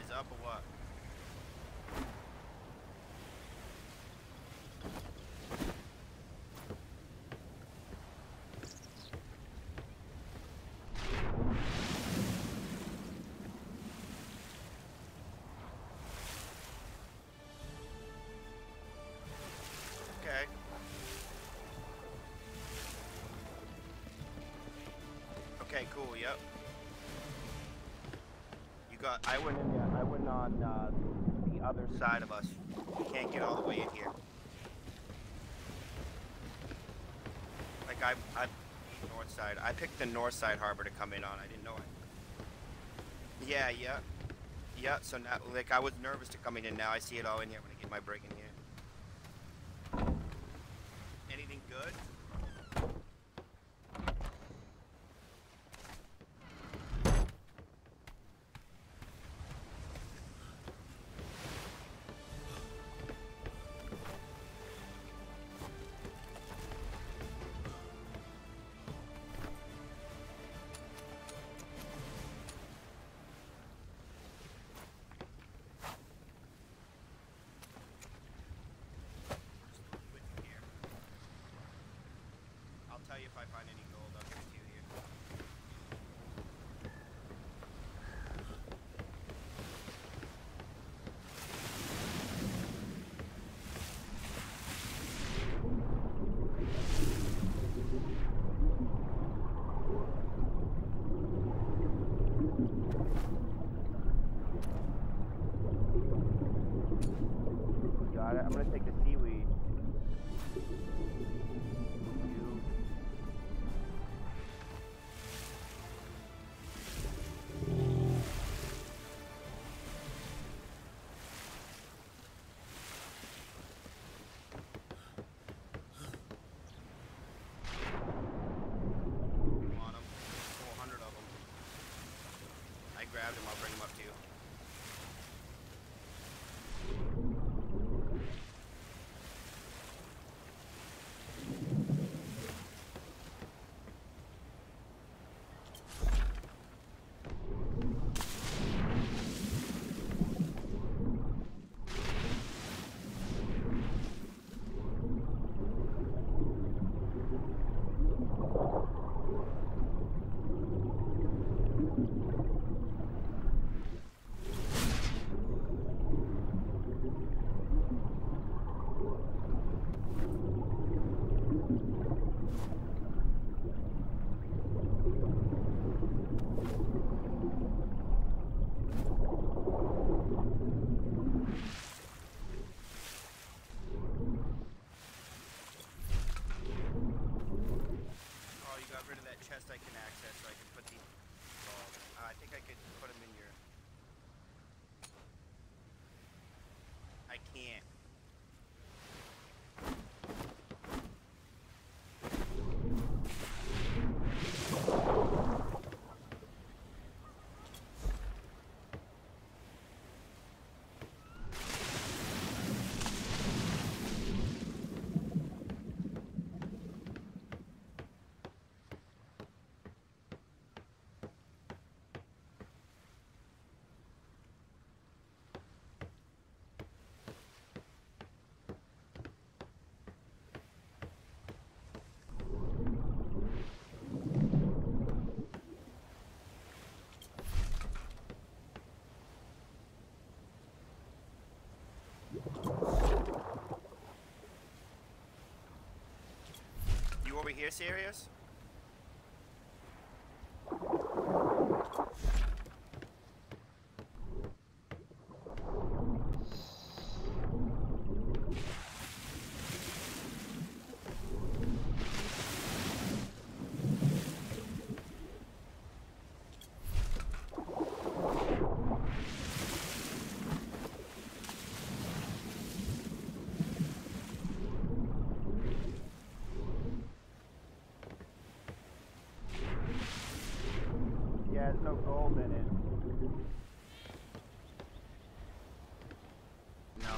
is up or what? Okay. Okay, cool, yep. You got, I went in there, I went on the other side of us. You can't get all the way in here. Like I north side. I picked the north side harbor to come in on. I didn't know it. Yeah, yeah. Yeah, so now, like, I was nervous to coming in. Now I see it all in here when I get my break in here. Anything good? I'll tell you if I find any gold. I'll give it to you here. Got it. I'm gonna take the seaweed. Grabbed him, I'll bring him up to you. Chest I can access so I can put the I think I could put them in your I can't. You over here, serious? Yeah, there's no gold in it. No.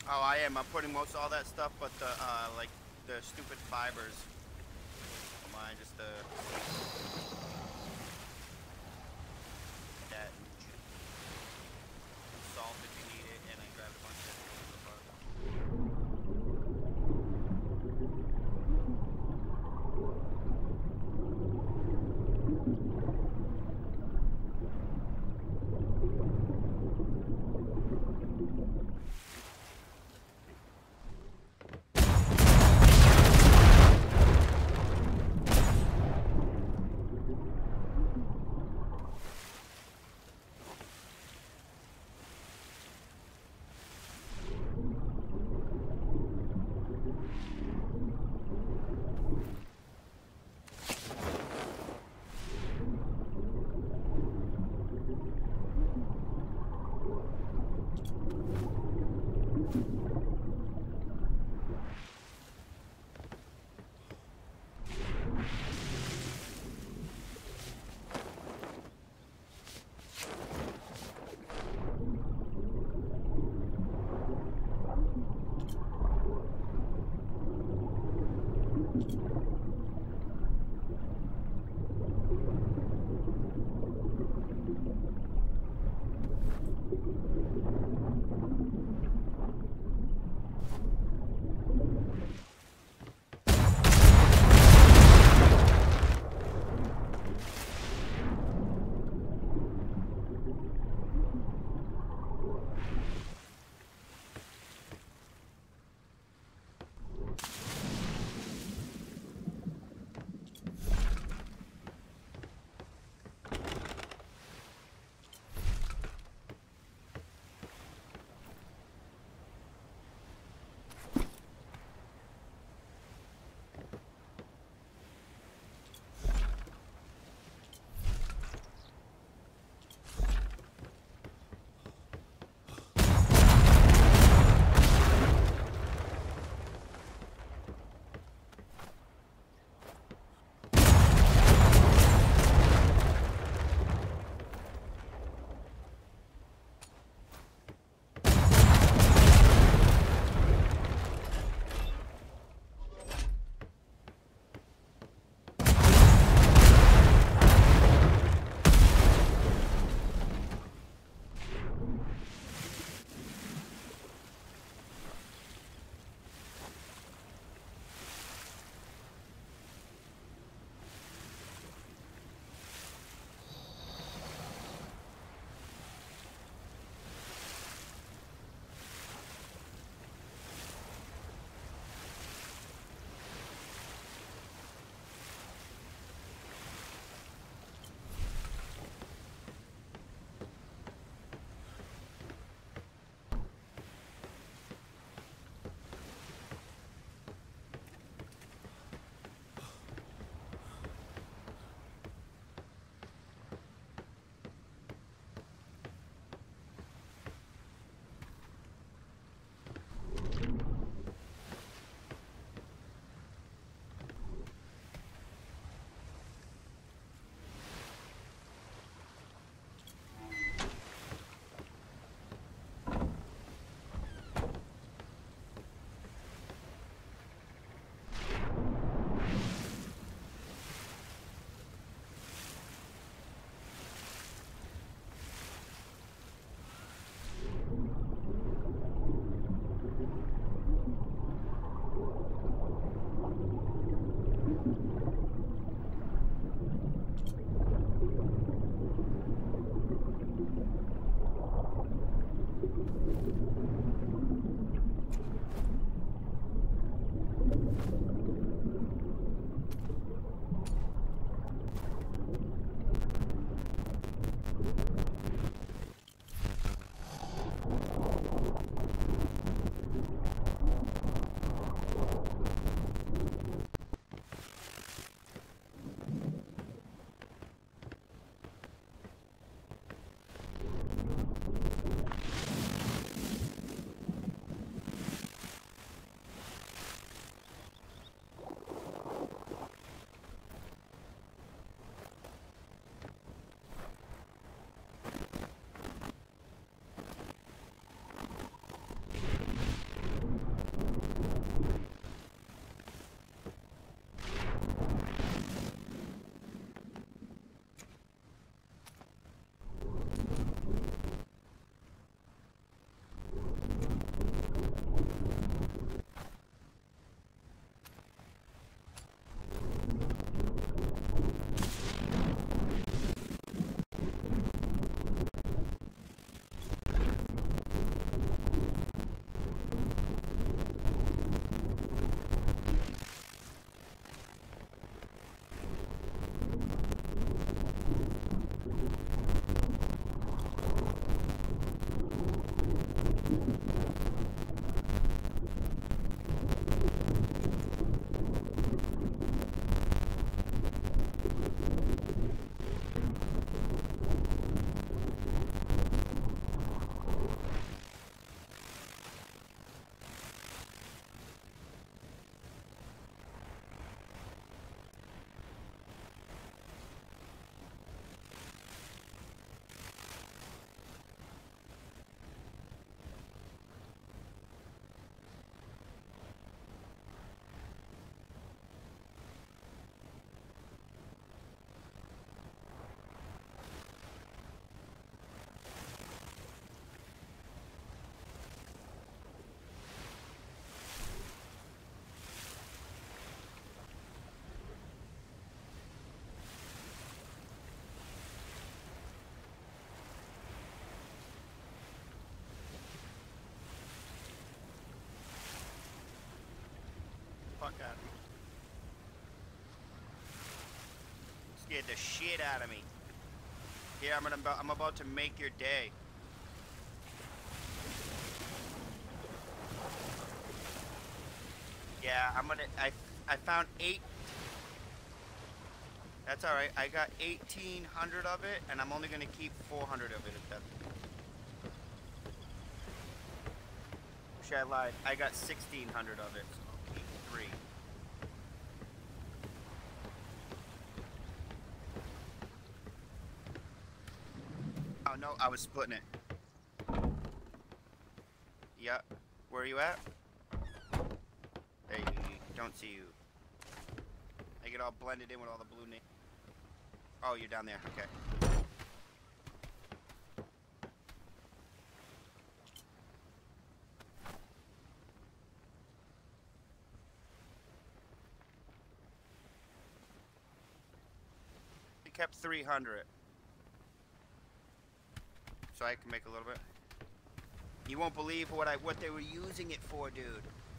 Oh, I am. I'm putting most all that stuff, but the like the stupid fibers. Mine just the that salt if you need it, and I grabbed a bunch of scared the shit out of me. Here, I'm about to make your day. Yeah, I found 8. That's all right. I got 1,800 of it, and I'm only gonna keep 400 of it. If that's... Shit, I lied. I got 1,600 of it. So I'll keep 3. Oh no, I was splitting it. Yep. Where are you at? There you don't see you. I get all blended in with all the blue names. Oh, you're down there. Okay. We kept 300. So I can make a little bit. You won't believe what they were using it for, dude.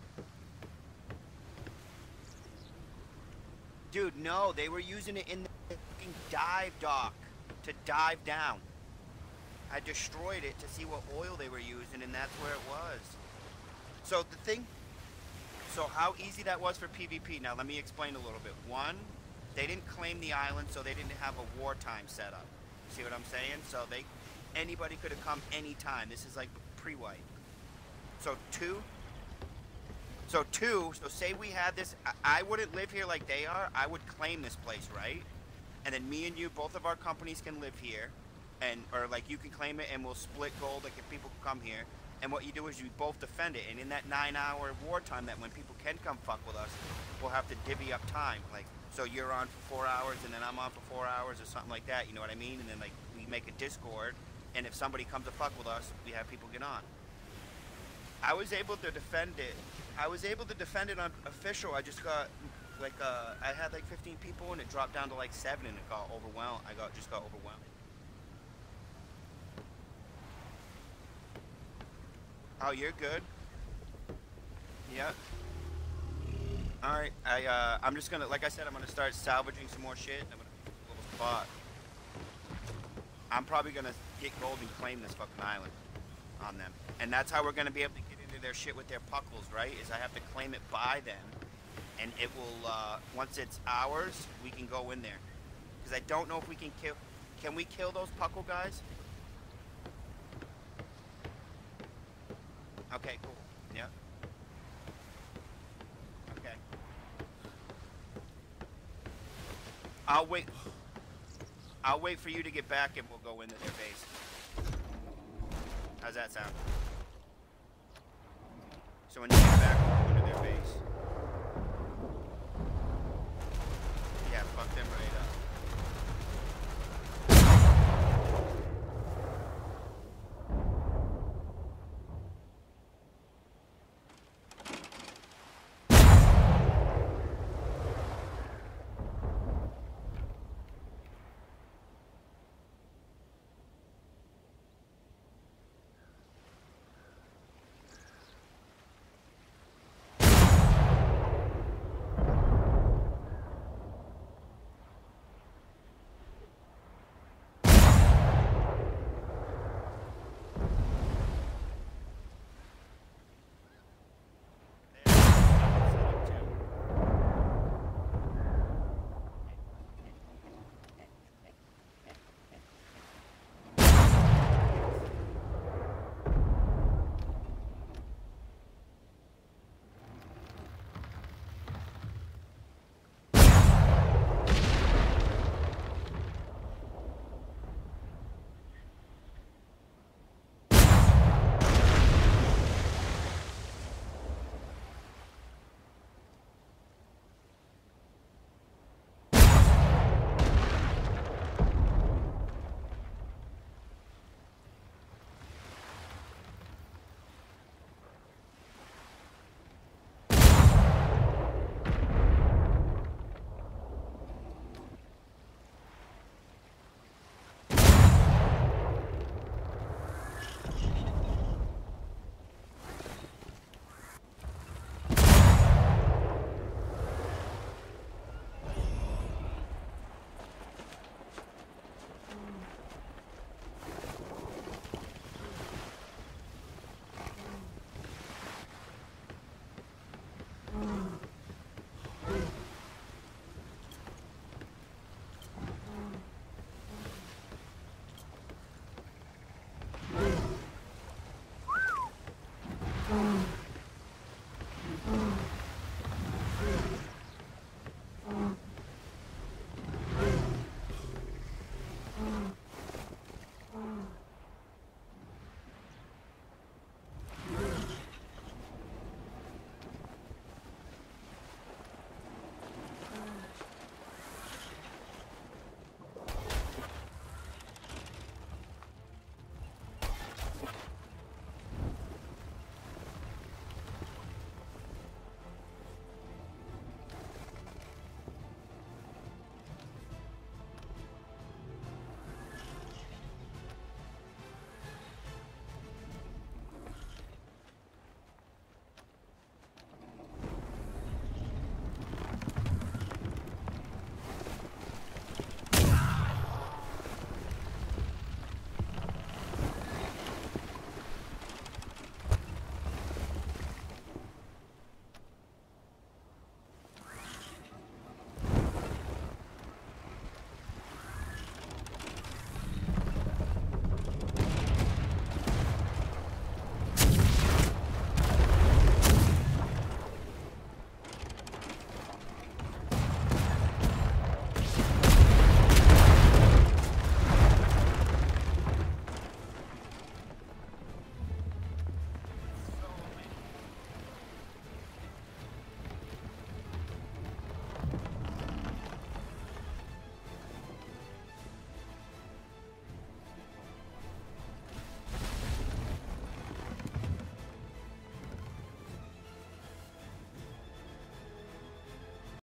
Dude, no, they were using it in the dive dock to dive down. I destroyed it to see what oil they were using, and that's where it was. So the thing, so how easy that was for PvP. Now let me explain a little bit. One, they didn't claim the island, so they didn't have a wartime setup. See what I'm saying? So anybody could have come anytime. This is like pre-wipe. So say we had this, I wouldn't live here like they are. I would claim this place, right? And then me and you, both of our companies can live here, or like you can claim it, and we'll split gold. Like if people come here, and what you do is you both defend it. And in that 9-hour wartime, that when people can come fuck with us, we'll have to divvy up time. Like so, you're on for 4 hours, and then I'm on for 4 hours, or something like that. You know what I mean? And then like we make a Discord, and if somebody comes to fuck with us, we have people get on. I was able to defend it. On official. I just got like I had like 15 people and it dropped down to like 7 and it got overwhelmed. Just got overwhelmed. Oh, you're good. Yeah. All right. I'm just gonna, like I said, I'm gonna start salvaging some more shit. I'm gonna put a little spot. I'm probably gonna get gold and claim this fucking island on them, and that's how we're gonna be able to get into their shit with their puckles, right? Is I have to claim it by them, and it will. Once it's ours, we can go in there. Because I don't know if we can kill. Can we kill those puckle guys? Okay, cool. Yep. Okay. I'll wait for you to get back and we'll go into their base. How's that sound? So when you get back...